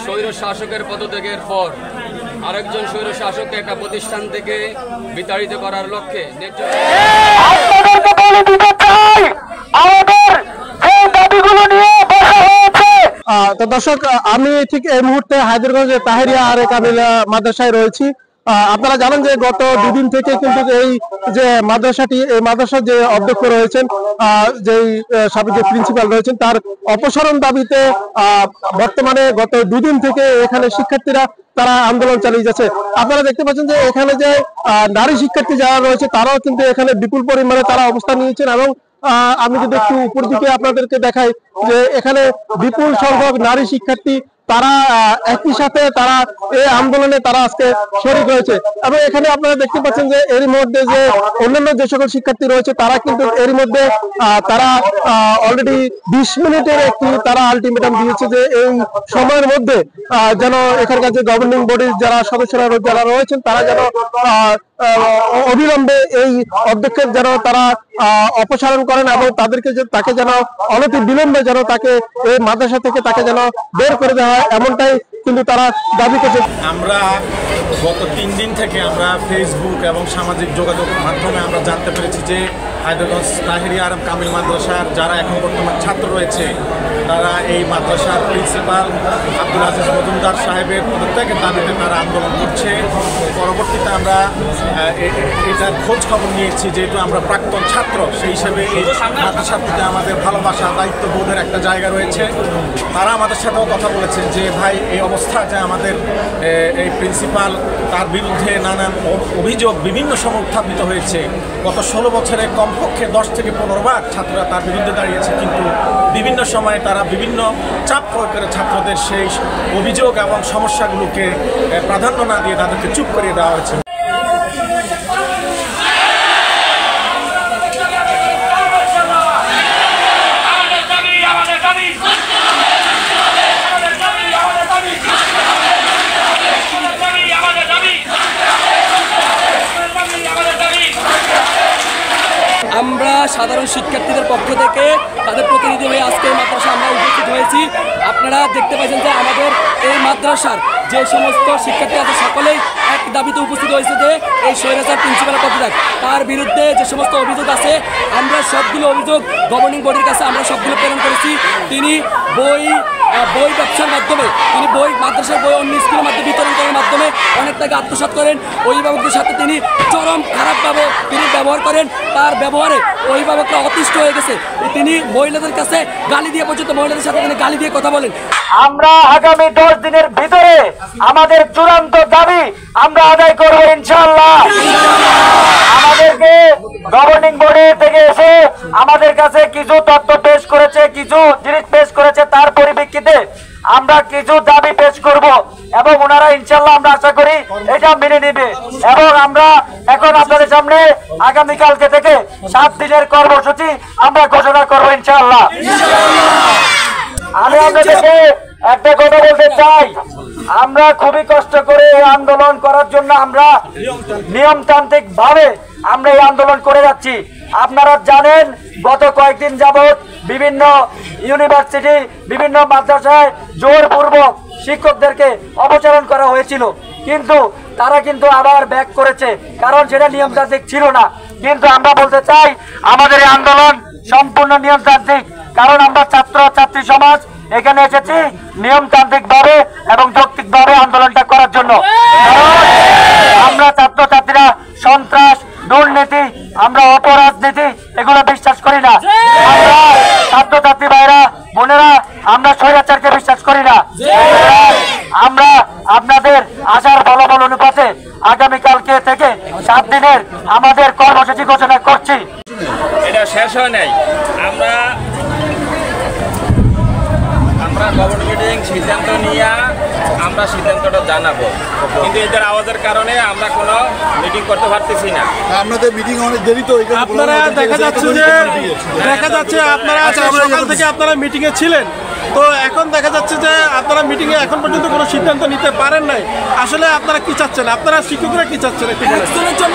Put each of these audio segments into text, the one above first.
স্বৈর শাসকের পদত্যাগের পর আরেকজন স্বৈর শাসককে একটা প্রতিষ্ঠান থেকে বিতাড়িত করার লক্ষ্যে তো দর্শক, আমি ঠিক এই মুহূর্তে হায়দ্রাবাদের তাহেরিয়া আরে কামিলা মাদ্রাসায় রয়েছি। আপনারা জানেন যে গত দুদিন থেকে কিন্তু এই যে মাদ্রাসাটি, এই মাদ্রাসার যে অধ্যক্ষ রয়েছেন, যেই সাবেক যে প্রিন্সিপাল রয়েছেন, তার অপসারণ দাবিতে বর্তমানে গত দুদিন থেকে এখানে শিক্ষার্থীরা তারা আন্দোলন চালিয়ে যাচ্ছে। আপনারা দেখতে পাচ্ছেন যে এখানে যে নারী শিক্ষার্থী যারা রয়েছে তারাও কিন্তু এখানে বিপুল পরিমাণে তারা অবস্থান নিয়েছেন। এবং আমি যদি একটু উপর দিকে আপনাদেরকে দেখাই যে এখানে বিপুল সংখ্যক নারী শিক্ষার্থী তারা একই সাথে তারা এই আন্দোলনে তারা আজকে শরীক হয়েছে। এবং এখানে আপনারা দেখতে পাচ্ছেন যে এর মধ্যে যে অন্যান্য যে সকল শিক্ষার্থী রয়েছে তারা কিন্তু এর মধ্যে তারা অলরেডি 20 মিনিটের একটি তারা আলটিমেটাম দিয়েছে যে এই সময়ের মধ্যে যেন এখানকার যে গভর্নিং বডির যারা সদস্যরা যারা রয়েছেন তারা যেন অবিলম্বে এই অধ্যক্ষের যেন তারা অপসারণ করেন এবং তাকে যেন অনতি বিলম্বে যেন তাকে এই মাদ্রাসা থেকে তাকে যেন বের করে দেওয়া হয়, এমনটাই কিন্তু তারা দাবি করছে। আমরা গত 3 দিন থেকে আমরা ফেসবুক এবং সামাজিক যোগাযোগ মাধ্যমে আমরা জানতে পেরেছি যে হায়দ্রাবাদ তাহেরিয়া আরম কামিল মাদ্রাসার যারা এখন বর্তমান ছাত্র রয়েছে তারা এই মাদ্রাসার প্রিন্সিপাল আব্দুল আজিজ মজুমদার সাহেবের পদত্যাগের দাবিতে তারা আন্দোলন করছে। পরবর্তীতে আমরা এটার খোঁজ খবর নিয়েছি, যেহেতু আমরা প্রাক্তন ছাত্র সেই হিসেবে এই মাদ্রাসার প্রতি আমাদের ভালোবাসা দায়িত্ববোধের একটা জায়গা রয়েছে। তারা আমাদের সাথেও কথা বলেছেন যে ভাই এই অবস্থা যে আমাদের এই প্রিন্সিপাল তার বিরুদ্ধে নানান অভিযোগ বিভিন্ন সময় উত্থাপিত হয়েছে। গত 16 বছরে কমপক্ষে 10 থেকে 15 বার ছাত্ররা তার বিরুদ্ধে দাঁড়িয়েছে, কিন্তু বিভিন্ন সময়ে তারা বিভিন্ন চাপ প্রয়োগ করে ছাত্রদের সেই অভিযোগ এবং সমস্যাগুলোকে প্রাধান্য না দিয়ে তাদেরকে চুপ করিয়ে দেওয়া হয়েছে। আমরা সাধারণ শিক্ষার্থীদের পক্ষ থেকে তাদের প্রতিনিধি হয়ে আজকে এই মাদ্রাসা আমরা উপস্থিত হয়েছি। আপনারা দেখতে পাচ্ছেন যে আমাদের এই মাদ্রাসার যে সমস্ত শিক্ষার্থী আছে সকলেই এক দাবিতে উপস্থিত হয়েছে যে এই স্বৈরাচার প্রিন্সিপালের পদত্যাগ, তার বিরুদ্ধে যে সমস্ত অভিযোগ আছে আমরা সবগুলো অভিযোগ গভর্নিং বডির কাছে আমরা সবগুলো প্রেরণ করেছি। তিনি বই ব্যবসার মাধ্যমে তিনি মাদ্রাসার বই অন্য স্কুলের মাধ্যমে বিতরণ করার মাধ্যমে অনেক টাকা আত্মসাৎ করেন। অভিভাবকদের সাথে তিনি চরম খারাপভাবে তিনি ব্যবহার করেন। তার ব্যবহারে অভিভাবকরা অতিষ্ঠ হয়ে গেছে। তিনি মহিলাদের কাছে গালি দিয়ে পর্যন্ত মহিলাদের সাথে তিনি গালি দিয়ে কথা বলেন। আমরা আগামী 10 দিনের ভিতরে আমাদের চূড়ান্ত দাবি আমরা আদায় করবো ইনশাআল্লাহ। আমাদেরকে গভর্নিং বডি থেকে এসে আমাদের কাছে কিছু তথ্য পেশ করেছে, কিছু জিনিস পেশ করেছে, তার পরিপ্রেক্ষিতে আমরা কিছু দাবি পেশ করব এবং ওনারা ইনশাআল্লাহ আমরা আশা করি এটা মেনে নেবে। এবং আমরা এখন আপনাদের সামনে আগামীকালকে থেকে 7 দিনের কর্মসূচি আমরা ঘোষণা করবো ইনশাআল্লাহ। আমি আপনাদেরকে একটা কথা বলতে চাই, আমরা খুবই কষ্ট করে এই আন্দোলন করার জন্য আমরা নিয়মতান্ত্রিক ভাবে আমরা এই আন্দোলন করে যাচ্ছি। আপনারা জানেন গত কয়েকদিন যাবৎ বিভিন্ন ইউনিভার্সিটি বিভিন্ন মাদ্রাসায় জোরপূর্বক শিক্ষকদেরকে অপসারণ করা হয়েছিল, কিন্তু তারা কিন্তু আবার ব্যাক করেছে, কারণ সেটা নিয়মতান্ত্রিক ছিল না। কিন্তু আমরা বলতে চাই আমাদের এই আন্দোলন সম্পূর্ণ নিয়মতান্ত্রিক, কারণ আমরা ছাত্র ছাত্রী সমাজ এখানে এসেছি নিয়মতান্ত্রিক ভাবে এবং যৌক্তিক ভাবে আন্দোলনটা করার জন্য। আমরা ছাত্র ছাত্রীরা সন্ত্রাস, দুর্নীতি, আমরা অপরাজনীতি এগুলো বিশ্বাস করি না। আমরা ছাত্র ছাত্রী ভাইরা বোনেরা আমরা স্বৈরাচারকে বিশ্বাস করি না। আমরা আপনাদের আশার ফলাফল অনুপাতে আগামীকালকে থেকে 7 দিনের আমাদের কর্মসূচি ঘোষণা করছি। এটা শেষ হয় নাই, আমরা গভর্নমেন্ট সিদ্ধান্ত নিয়ে আমরা সিদ্ধান্তটা জানাবো, কিন্তু এদের আওয়াজের কারণে আমরা কোনো মিটিং করতে পারতেছি না। আপনাদের মিটিং অনেক দেরি তো, আপনারা দেখা যাচ্ছে আপনারা সকাল থেকে আপনারা মিটিং এ ছিলেন, তো এখন দেখা যাচ্ছে যে আপনারা মিটিং এ এখন পর্যন্ত কোনো সিদ্ধান্ত নিতে পারেন নাই। আসলে আপনারা কি চাচ্ছেন, আপনারা শিক্ষকরা কি চাচ্ছেন? একজনের জন্য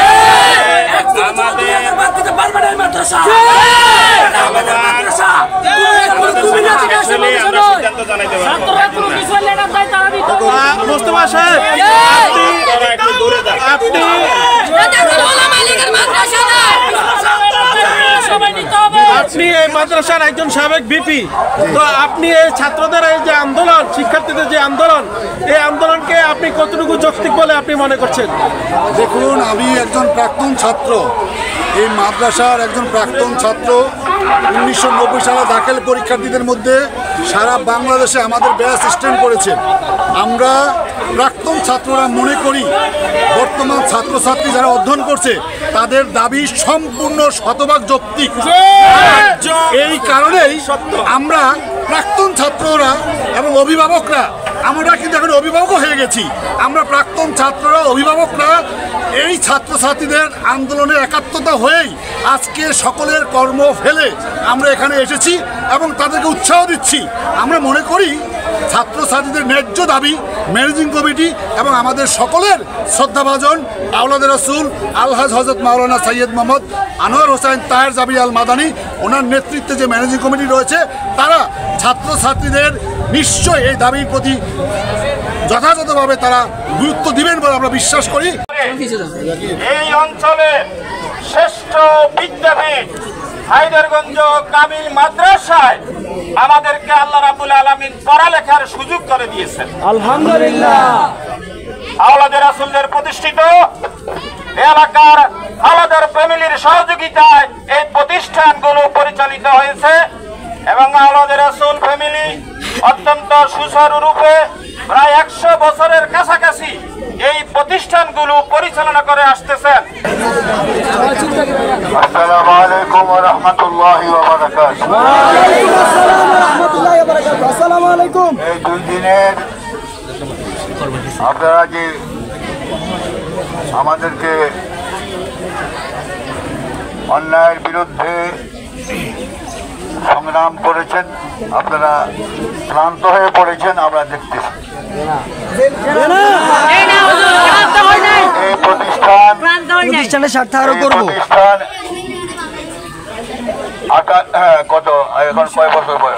আমাদের আসলে আমরা সিদ্ধান্ত জানাইতে পারবো মোস্তফা সাহেব, তারা একটু দূরে যান। আপনি এই মাদ্রাসার একজন সাবেক ভিপি, তো আপনি এই ছাত্রদের এই যে আন্দোলন, শিক্ষার্থীদের যে আন্দোলন, এই আন্দোলনকে আপনি কতটুকু যৌক্তিক বলে আপনি মনে করছেন? দেখুন, আমি একজন প্রাক্তন ছাত্র, এই মাদ্রাসার একজন প্রাক্তন ছাত্র। 1990 সালে দাখিল পরীক্ষার্থীদের মধ্যে সারা বাংলাদেশে আমাদের ব্যাচ স্ট্যান্ড করেছে। আমরা প্রাক্তন ছাত্ররা মনে করি বর্তমান ছাত্রছাত্রী যারা অধ্যয়ন করছে তাদের দাবি সম্পূর্ণ শতভাগ যৌক্তিক। এই কারণেই আমরা প্রাক্তন ছাত্ররা এবং অভিভাবকরা, আমরা কিন্তু এখন অভিভাবক হয়ে গেছি, আমরা প্রাক্তন ছাত্ররা অভিভাবকরা এই ছাত্রছাত্রীদের আন্দোলনের একাত্মতা হয়েই আজকে সকলের কর্ম ফেলে আমরা এখানে এসেছি এবং তাদেরকে উৎসাহ দিচ্ছি। আমরা মনে করি ছাত্রছাত্রীদের ন্যায্য দাবি ম্যানেজিং কমিটি এবং আমাদের সকলের শ্রদ্ধাভাজন আওলাদের রাসূল আলহাজ হযরত মাওলানা সৈয়দ মোহাম্মদ আনোয়ার হোসেন তাহের জাবির আল মাদানী, ওনার নেতৃত্বে যে ম্যানেজিং কমিটি রয়েছে, তারা ছাত্রছাত্রীদের নিশ্চয়ই এই দাবির প্রতি যথাযথভাবে তারা গুরুত্ব দিবেন বলে আমরা বিশ্বাস করি। এই অঞ্চলে শ্রেষ্ঠ বিদ্যাপীঠ হায়দারগঞ্জ কামিল মাদ্রাসায় আমাদেরকে আল্লাহ রাব্বুল আলামিন পড়ালেখার সুযোগ করে দিয়েছেন, আলহামদুলিল্লাহ। আওলাদের রাসূলের প্রতিষ্ঠিত এলাকার আওলাদের ফ্যামিলির সহযোগিতায় এই প্রতিষ্ঠানগুলো পরিচালিত হয়েছে এবং আওলাদের রাসূল ফ্যামিলি অত্যন্ত সুচারুরূপে প্রায় 100 বছরের কাছাকাছি এই প্রতিষ্ঠানগুলো পরিচালনা করে আসতেছেন। আসসালামু আলাইকুম ওয়া রাহমাতুল্লাহি ওয়া বারাকাতুহু। আসসালামু আলাইকুম। এই 2 দিনের আপনারা যে আমাদেরকে অন্যায়ের বিরুদ্ধে সংগ্রাম করেছেন, আপনারা ক্লান্ত হয়ে পড়েছেন, আমরা দেখতেছি। এই প্রতিষ্ঠানের স্বার্থ আরো করব। কত এখন কয় বছর বয়স?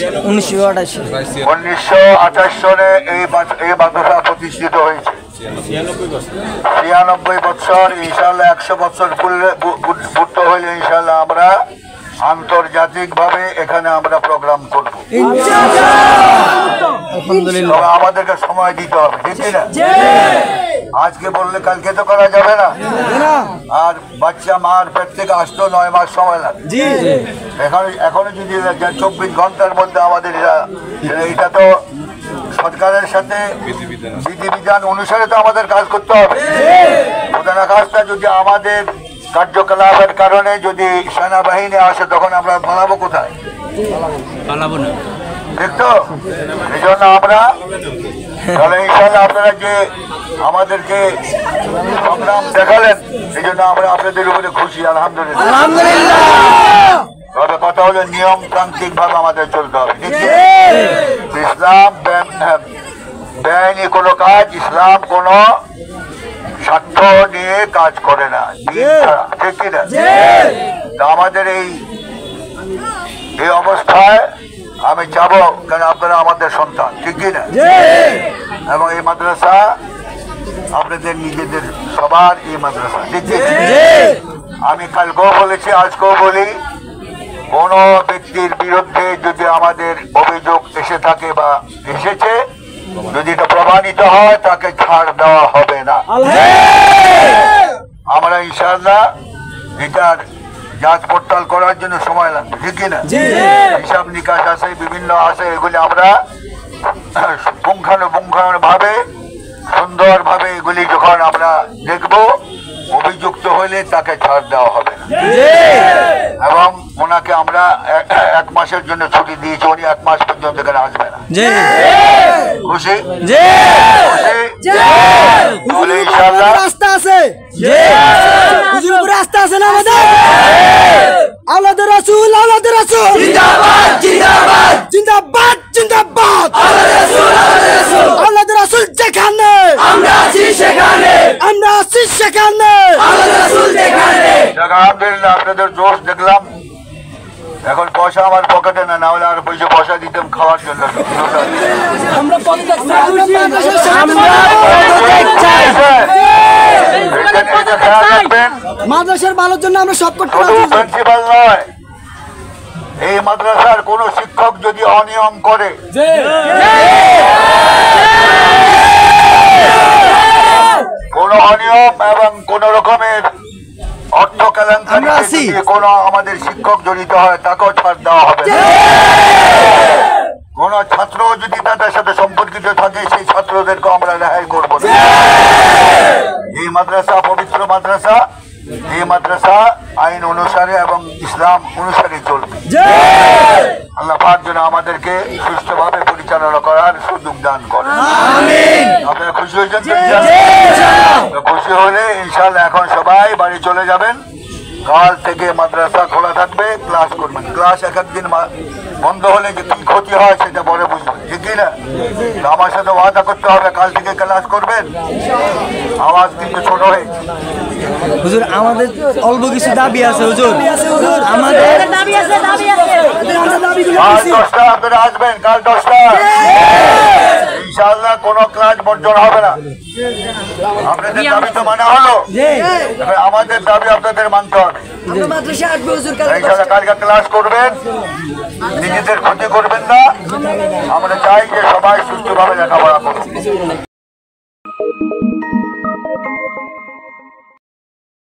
1928 সনে এই মাদ্রাসা প্রতিষ্ঠিত হয়েছে। 96 বছর, ইনশাল্লাহ 100 বছর পূর্ণ হইলে ইনশাল্লাহ আমরা আন্তর্জাতিকভাবে এখানে আমরা প্রোগ্রাম করব। আমাদেরকে সময় দিতে হবে, ঠিক না? আজকে বললে কালকে তো করা যাবে না। আর বাচ্চা মার পেট থেকে আসতো 9 মাস সময় লাগে। এখনো যদি 24 ঘন্টার মধ্যে আমাদের এটা তো সরকারের সাথে বিধিবিধান অনুসারে তো আমাদের কাজ করতে হবে। প্রধান কাজটা যদি আমাদের কার্যকলাপের কারণে যদি সেনাবাহিনী আসে তখন আমরা পালাবো কোথায়? পালাবো না, ঠিক তো? এই জন্য আমরা তাহলে ইনশাল্লাহ আপনারা যে আমাদেরকে সংগ্রাম দেখালেন এই জন্য আমরা আপনাদের উপরে খুশি, আলহামদুলিল্লাহ। তবে কথা হলো নিয়মতান্ত্রিক ভাবে আমাদের চলতে হবে। ইসলাম বেআইনি কোনো কাজ, ইসলাম কোনো স্বার্থ নিয়ে কাজ করে না, ঠিক কিনা? আমাদের এই অবস্থায় আমি চাবো, কেন আপনারা আমাদের সন্তান, ঠিক কিনা? এবং এই মাদ্রাসা আপনাদের নিজেদের সবার এই মাদ্রাসা, ঠিক ঠিক। আমি কালকেও বলেছি, আজকেও বলি, কোন ব্যক্তির বিরুদ্ধে যদি আমাদের অভিযোগ এসে থাকে বা এসেছে, যদি এটা প্রমাণিত হয় তাকে ছাড় দেওয়া হবে না। আমরা ইনশাআল্লাহ এটার যাচ পড়তাল করার জন্য সময় লাগবে, ঠিক কিনা? হিসাব নিকাশ আছে, বিভিন্ন আছে, এগুলি আমরা পুঙ্খানুপুঙ্খানু ভাবে সুন্দর ভাবে এগুলি যখন আমরা দেখব, অভিযুক্ত হলে তাকে ছাড় দেওয়া হবে না। এবং ওনাকে আমরা 1 মাসের জন্য ছুটি দিয়েছি, উনি 1 মাস পর্যন্ত এখানে আসবে না। খুশি? ইনশাআল্লাহ রাস্তা আছে, রাস্তা আছে না আমাদের? আওলাদের রাসূল, আওলাদের রাসূল জিন্দাবাদ, জিন্দাবাদ, জিন্দাবাদ, জিন্দাবাদ। আওলাদের রাসূল, আওলাদের রাসূল, আওলাদের রাসূল যেখানে আমরা আছি সেখানে, আমরা আছি সেখানে, আওলাদের রাসূল যেখানে। আলহামদুলিল্লাহ, আপনাদের জোশ দেখলাম। এখন পয়সা আমার পকেটে না, না হলে আর ওই যে বসা দিতাম খাওয়ার জন্য। আমরা পদত্যাগ চাই। মাদ্রাসার ভালোর জন্য আমরা সব করতে পারি। প্রিন্সিপাল নয়, এই মাদ্রাসার কোন শিক্ষক যদি অনিয়ম করে, কোন অনিয়ম এবং কোন রকমের অর্থ কেলেঙ্কারি কোন আমাদের শিক্ষক জড়িত হয়, তাকেও ছাড় দেওয়া হবে। কোন ছাত্র যদি তাদের সাথে সম্পর্কিত থাকে, সেই ছাত্রদেরকে আমরা রেহাই করবো না। এই মাদ্রাসা পবিত্র মাদ্রাসা, এই মাদ্রাসা আইন অনুসারে এবং ইসলাম অনুসারে চলবে। আল্লাহ পাক যেন আমাদেরকে সুষ্ঠুভাবে পরিচালনা করার সুযোগ দান করেন। আপনারা খুশি হয়েছেন? খুশি হলে ইনশাআল্লাহ এখন সবাই বাড়ি চলে যাবেন। কাল থেকে মাদ্রাসা খোলা থাকবে, ক্লাস করবেন। ক্লাস এক একদিন বন্ধ হলে যে কি ক্ষতি হয় সেটা পরে বুঝবেন, ঠিক না? আমার সাথে ওয়াদা করতে হবে, কাল থেকে ক্লাস করবেন। আওয়াজ কিন্তু ছোট হয়ে হুজুর, আমাদের অল্প কিছু দাবি আছে হুজুর। আমাদের দাবি আছে, কাল 10টা আপনারা আসবেন, কাল 10টা ইনশাআল্লাহ কোনো ক্লাস বর্জন হবে না। আপনাদের দাবি তো মানা হলো, এবার আমাদের দাবি আপনাদের মানতে হবে। ইনশাআল্লাহ কালকে ক্লাস করবেন, নিজেদের ক্ষতি করবেন না। আমরা চাই যে সবাই সুস্থভাবে লেখাপড়া করুন।